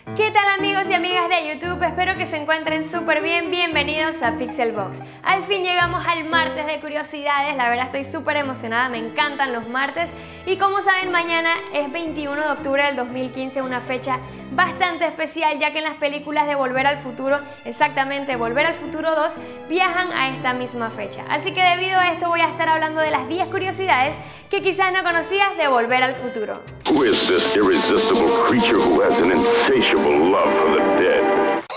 ¿Qué tal amigos y amigas de YouTube? Espero que se encuentren súper bien. Bienvenidos a Pixelbox. Al fin llegamos al martes de curiosidades. La verdad estoy súper emocionada, me encantan los martes. Y como saben, mañana es 21 de octubre del 2015, una fecha bastante especial, ya que en las películas de Volver al Futuro, exactamente Volver al Futuro 2, viajan a esta misma fecha. Así que debido a esto voy a estar hablando de las 10 curiosidades que quizás no conocías de Volver al Futuro. Who is this irresistible creature who has an insatiable love for the dead?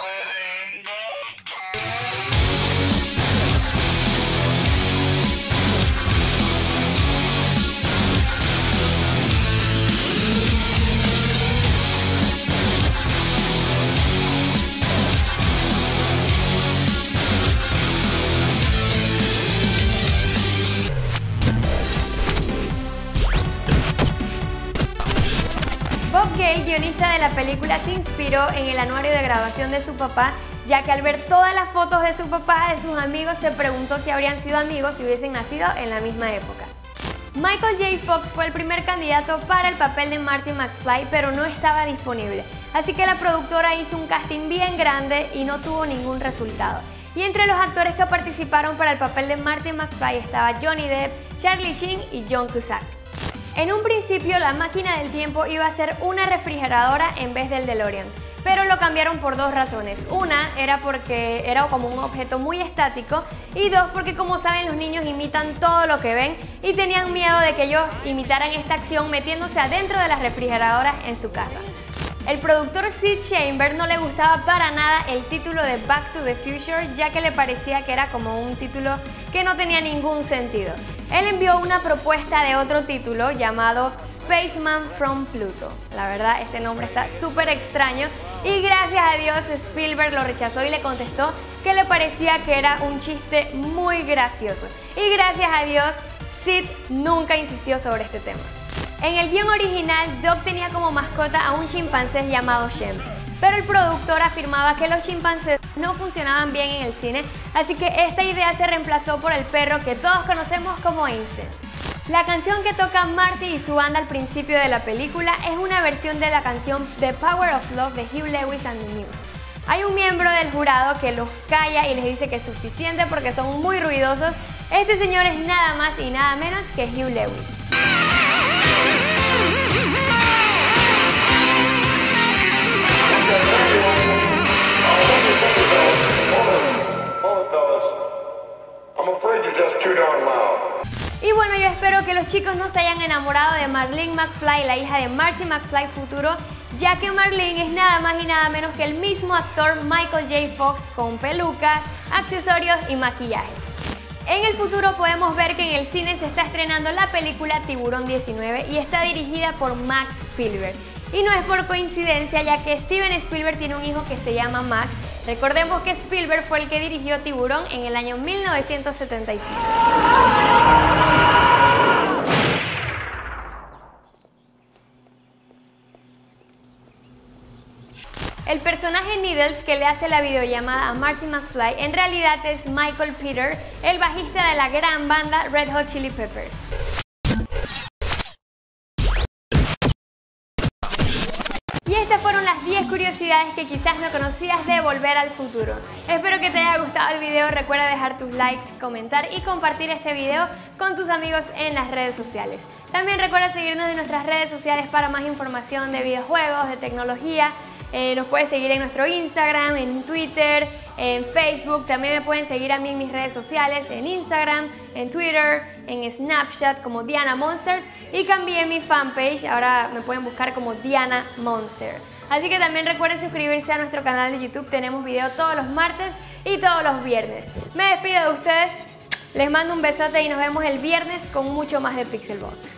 Bob Gale, guionista de la película, se inspiró en el anuario de graduación de su papá, ya que al ver todas las fotos de su papá, de sus amigos, se preguntó si habrían sido amigos si hubiesen nacido en la misma época. Michael J. Fox fue el primer candidato para el papel de Marty McFly, pero no estaba disponible, así que la productora hizo un casting bien grande y no tuvo ningún resultado. Y entre los actores que participaron para el papel de Marty McFly estaba Johnny Depp, Charlie Sheen y John Cusack. En un principio la máquina del tiempo iba a ser una refrigeradora en vez del DeLorean, pero lo cambiaron por dos razones. Una era porque era como un objeto muy estático y dos porque, como saben, los niños imitan todo lo que ven y tenían miedo de que ellos imitaran esta acción metiéndose adentro de las refrigeradoras en su casa. El productor Sid Sheinberg no le gustaba para nada el título de Back to the Future, ya que le parecía que era como un título que no tenía ningún sentido. Él envió una propuesta de otro título llamado Spaceman from Pluto. La verdad, este nombre está súper extraño y gracias a Dios Spielberg lo rechazó y le contestó que le parecía que era un chiste muy gracioso. Y gracias a Dios Sid nunca insistió sobre este tema. En el guión original, Doc tenía como mascota a un chimpancé llamado Shem, pero el productor afirmaba que los chimpancés no funcionaban bien en el cine, así que esta idea se reemplazó por el perro que todos conocemos como Einstein. La canción que toca Marty y su banda al principio de la película es una versión de la canción The Power of Love de Hugh Lewis and the News. Hay un miembro del jurado que los calla y les dice que es suficiente porque son muy ruidosos. Este señor es nada más y nada menos que Hugh Lewis. Y bueno, yo espero que los chicos no se hayan enamorado de Marlene McFly, la hija de Marty McFly futuro, ya que Marlene es nada más y nada menos que el mismo actor Michael J. Fox con pelucas, accesorios y maquillaje. En el futuro podemos ver que en el cine se está estrenando la película Tiburón 19 y está dirigida por Max Spielberg. Y no es por coincidencia, ya que Steven Spielberg tiene un hijo que se llama Max. Recordemos que Spielberg fue el que dirigió Tiburón en el año 1975. El personaje Needles, que le hace la videollamada a Marty McFly, en realidad es Michael Peter, el bajista de la gran banda Red Hot Chili Peppers. Y estas fueron las 10 curiosidades que quizás no conocías de Volver al Futuro. Espero que te haya gustado el video, recuerda dejar tus likes, comentar y compartir este video con tus amigos en las redes sociales. También recuerda seguirnos en nuestras redes sociales para más información de videojuegos, de tecnología. Nos puedes seguir en nuestro Instagram, en Twitter, en Facebook. También me pueden seguir a mí en mis redes sociales, en Instagram, en Twitter, en Snapchat como Diana Monsters. Y cambié mi fanpage, ahora me pueden buscar como Diana Monster. Así que también recuerden suscribirse a nuestro canal de YouTube. Tenemos video todos los martes y todos los viernes. Me despido de ustedes, les mando un besote y nos vemos el viernes con mucho más de Pixelbox.